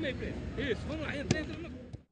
Isso, vamos lá, entra.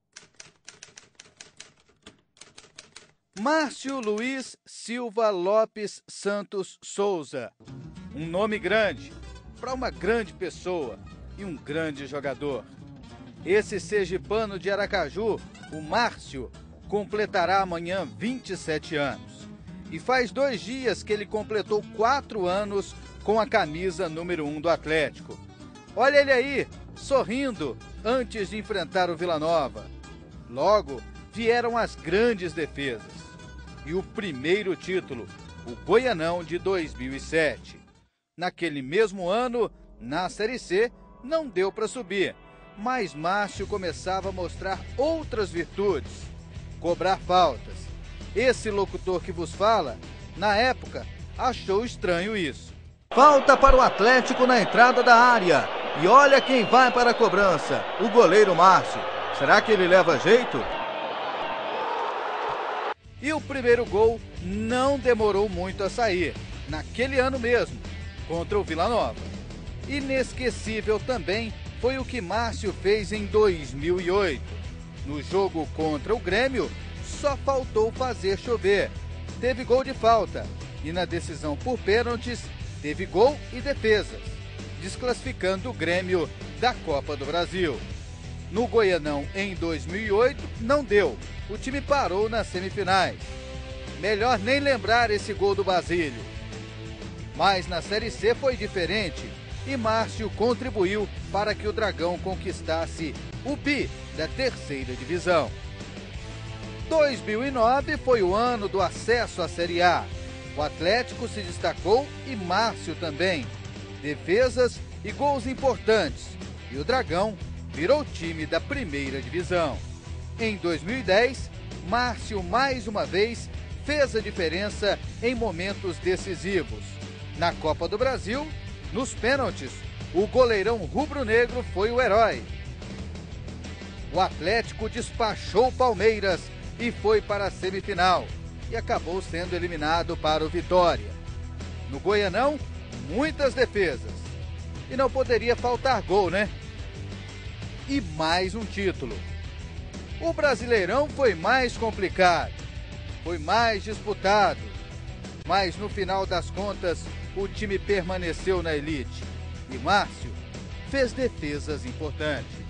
Márcio Luiz Silva Lopes Santos Souza. Um nome grande para uma grande pessoa e um grande jogador. Esse sergipano de Aracaju, o Márcio, completará amanhã 27 anos. E faz 2 dias que ele completou 4 anos com a camisa número 1 do Atlético. Olha ele aí, sorrindo, antes de enfrentar o Vila Nova. Logo, vieram as grandes defesas. E o primeiro título, o Goianão de 2007. Naquele mesmo ano, na Série C, não deu para subir, mas Márcio começava a mostrar outras virtudes. Cobrar faltas. Esse locutor que vos fala, na época, achou estranho isso. Falta para o Atlético na entrada da área. E olha quem vai para a cobrança, o goleiro Márcio. Será que ele leva jeito? E o primeiro gol não demorou muito a sair, naquele ano mesmo, contra o Vila Nova. Inesquecível também foi o que Márcio fez em 2008. No jogo contra o Grêmio, só faltou fazer chover. Teve gol de falta e na decisão por pênaltis, teve gol e defesas, desclassificando o Grêmio da Copa do Brasil. No Goianão, em 2008, não deu. O time parou nas semifinais. Melhor nem lembrar esse gol do Basílio. Mas na Série C foi diferente e Márcio contribuiu para que o Dragão conquistasse o bi da 3ª divisão. 2009 foi o ano do acesso à Série A. O Atlético se destacou e Márcio também. Defesas e gols importantes. E o Dragão virou time da 1ª divisão. Em 2010, Márcio mais uma vez fez a diferença em momentos decisivos. Na Copa do Brasil, nos pênaltis, o goleirão rubro-negro foi o herói. O Atlético despachou o Palmeiras e foi para a semifinal e acabou sendo eliminado para o Vitória. No Goianão, muitas defesas. E não poderia faltar gol, né? E mais um título. O Brasileirão foi mais complicado, foi mais disputado, mas no final das contas o time permaneceu na elite e Márcio fez defesas importantes.